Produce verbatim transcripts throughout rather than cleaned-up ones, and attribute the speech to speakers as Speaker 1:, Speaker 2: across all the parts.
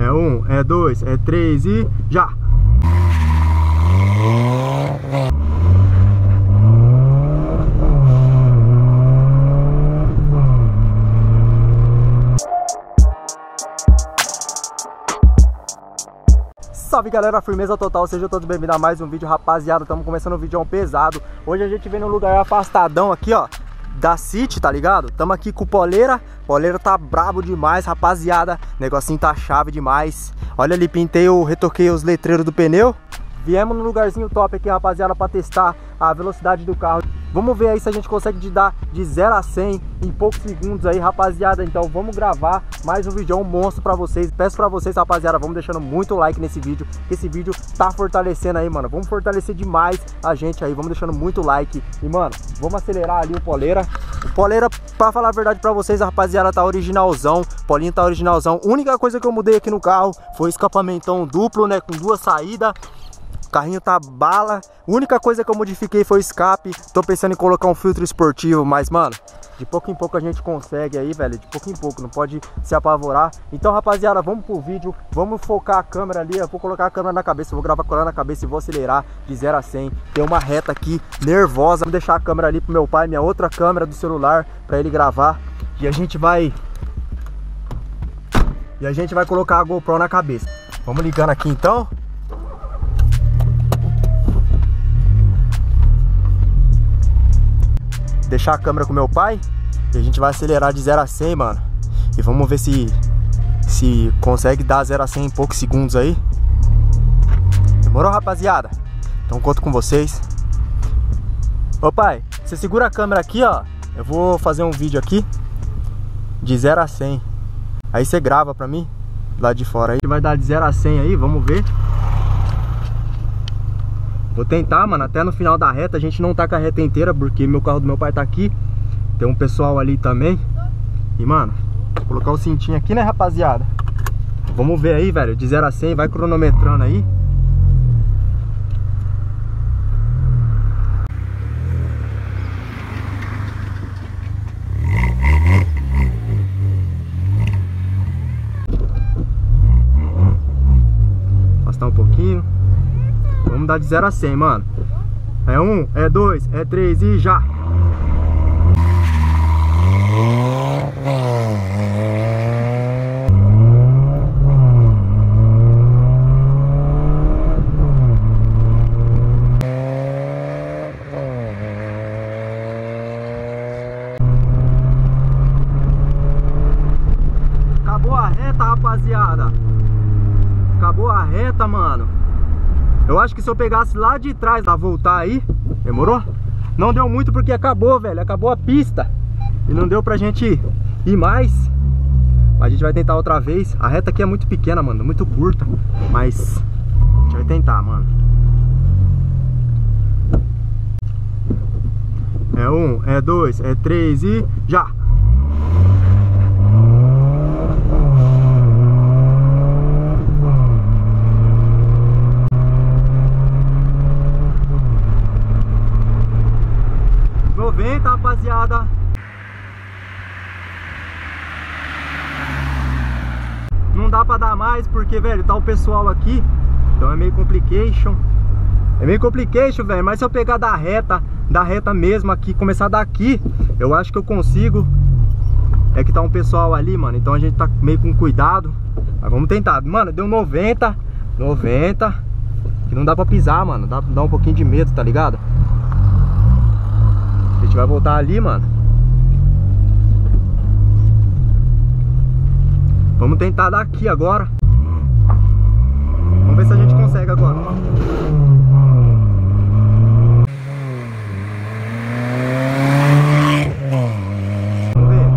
Speaker 1: É um, é dois, é três e já! Salve galera, firmeza total, sejam todos bem-vindos a mais um vídeo, rapaziada. Estamos começando um vídeo pesado. Hoje a gente vem num lugar afastadão aqui, ó, da City, tá ligado? Tamo aqui com o Poleira. Poleira tá brabo demais, rapaziada. Negocinho tá chave demais. Olha ali, pintei, eu retoquei os letreiros do pneu. Viemos num lugarzinho top aqui, rapaziada, pra testar a velocidade do carro. Vamos ver aí se a gente consegue de dar de zero a cem em poucos segundos aí, rapaziada. Então vamos gravar mais um vídeo, um monstro pra vocês. Peço pra vocês, rapaziada, vamos deixando muito like nesse vídeo, que esse vídeo tá fortalecendo aí, mano. Vamos fortalecer demais a gente aí, vamos deixando muito like. E, mano, vamos acelerar ali o Poleira. O Poleira, pra falar a verdade pra vocês, a rapaziada, tá originalzão. O Polinho tá originalzão. A única coisa que eu mudei aqui no carro foi o escapamentão duplo, né, com duas saídas. O carrinho tá bala. A única coisa que eu modifiquei foi o escape. Tô pensando em colocar um filtro esportivo, mas, mano, de pouco em pouco a gente consegue aí, velho. De pouco em pouco, não pode se apavorar. Então, rapaziada, vamos pro vídeo. Vamos focar a câmera ali. Eu vou colocar a câmera na cabeça. Eu vou gravar com ela na cabeça e vou acelerar de zero a cem. Tem uma reta aqui nervosa. Vou deixar a câmera ali pro meu pai, minha outra câmera do celular, pra ele gravar. E a gente vai... E a gente vai colocar a GoPro na cabeça. Vamos ligando aqui então. Deixar a câmera com meu pai e a gente vai acelerar de zero a cem, mano. E vamos ver se se consegue dar zero a cem em poucos segundos aí. Demorou, rapaziada? Então conto com vocês. Ô pai, você segura a câmera aqui, ó. Eu vou fazer um vídeo aqui de zero a cem. Aí você grava pra mim lá de fora aí. Vai dar de zero a cem aí, vamos ver. Vou tentar, mano, até no final da reta. A gente não tá com a reta inteira, porque meu carro do meu pai tá aqui. Tem um pessoal ali também. E, mano, vou colocar o cintinho aqui, né, rapaziada? Vamos ver aí, velho, de zero a cem. Vai cronometrando aí. Afastar um pouquinho. Vamos dar de zero a cem, mano. É um, é dois, é três e já! Acabou a reta, rapaziada. Acabou a reta, mano. Eu acho que se eu pegasse lá de trás pra voltar aí, demorou? Não deu muito porque acabou, velho. Acabou a pista. E não deu pra gente ir mais. A gente vai tentar outra vez. A reta aqui é muito pequena, mano, muito curta. Mas a gente vai tentar, mano. É um, é dois, é três e já! noventa, rapaziada. Não dá pra dar mais porque, velho, tá o pessoal aqui. Então é meio complication. É meio complication, velho. Mas se eu pegar da reta, da reta mesmo aqui, começar daqui, eu acho que eu consigo. É que tá um pessoal ali, mano. Então a gente tá meio com cuidado. Mas vamos tentar. Mano, deu noventa. noventa. Que não dá pra pisar, mano. Dá, dá um pouquinho de medo, tá ligado? A gente vai voltar ali, mano. Vamos tentar daqui agora. Vamos ver se a gente consegue agora. Vamos ver.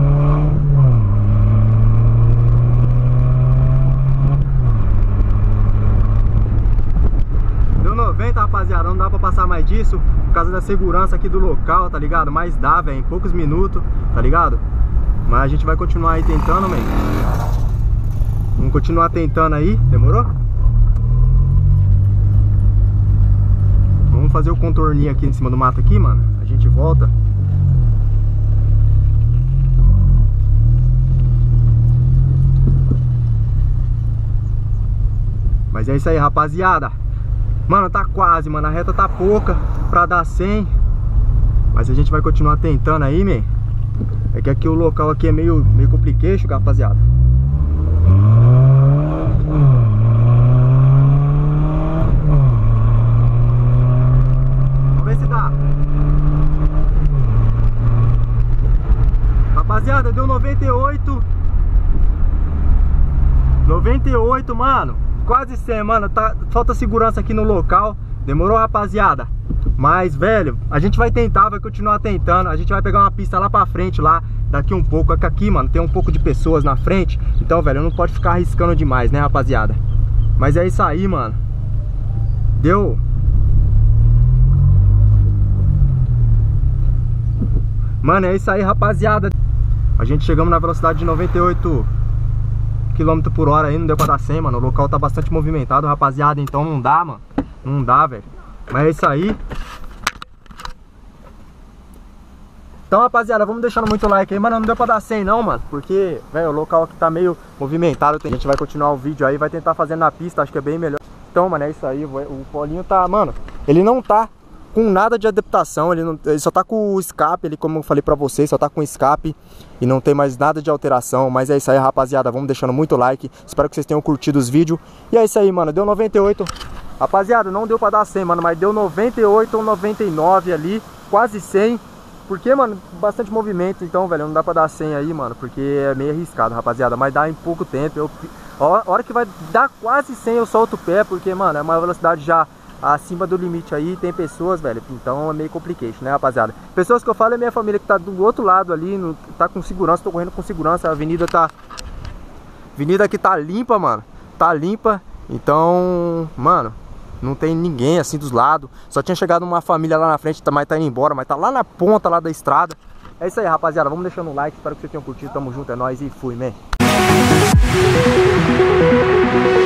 Speaker 1: Deu noventa, rapaziada. Não dá pra passar mais disso por causa da segurança aqui do local, tá ligado? Mas dá, velho, em poucos minutos, tá ligado? Mas a gente vai continuar aí tentando, man. Vamos continuar tentando aí, demorou? Vamos fazer o contorninho aqui em cima do mato aqui, mano. A gente volta. é isso aí, rapaziada. Mano, tá quase, mano. A reta tá pouca pra dar cem. Mas a gente vai continuar tentando aí, man. É que aqui o local aqui é meio, meio complicado, rapaziada. Vamos ver se dá. Rapaziada, deu noventa e oito. noventa e oito, mano. Quase cem, mano. Tá, falta segurança aqui no local. Demorou, rapaziada? Mas, velho, a gente vai tentar, vai continuar tentando. A gente vai pegar uma pista lá pra frente, lá, daqui um pouco. É que aqui, mano, tem um pouco de pessoas na frente. Então, velho, não pode ficar arriscando demais, né, rapaziada? Mas é isso aí, mano. Deu. Mano, é isso aí, rapaziada. A gente chegamos na velocidade de noventa e oito quilômetros por hora aí, não deu pra dar cem, mano. O local tá bastante movimentado, rapaziada. Então não dá, mano. Não dá, velho. Mas é isso aí. Então, rapaziada, vamos deixando muito like aí. Mano, não deu pra dar cem não, mano. Porque, velho, o local aqui tá meio movimentado. A gente vai continuar o vídeo aí, vai tentar fazer na pista. Acho que é bem melhor. Então, mano, é isso aí. O Paulinho tá, mano, ele não tá com nada de adaptação. Ele, não, ele só tá com o escape. Ele, como eu falei pra vocês, só tá com o escape. E não tem mais nada de alteração. Mas é isso aí, rapaziada. Vamos deixando muito like. Espero que vocês tenham curtido os vídeos. E é isso aí, mano. Deu noventa e oito. Rapaziada, não deu pra dar cem, mano. Mas deu noventa e oito ou noventa e nove ali. Quase cem. Porque, mano, bastante movimento. Então, velho, não dá pra dar cem aí, mano. Porque é meio arriscado, rapaziada. Mas dá em pouco tempo. Eu, a hora que vai dar quase cem, eu solto o pé. Porque, mano, é uma velocidade já acima do limite aí. Tem pessoas, velho. Então é meio complicado, né, rapaziada? Pessoas que eu falo é minha família que tá do outro lado ali. No, tá com segurança. Tô correndo com segurança. A avenida tá... A avenida aqui tá limpa, mano. Tá limpa. Então, mano... Não tem ninguém assim dos lados. Só tinha chegado uma família lá na frente, mas tá indo embora. Mas tá lá na ponta lá da estrada. É isso aí, rapaziada. Vamos deixando um like. Espero que vocês tenham curtido. Tamo junto, é nóis e fui, man.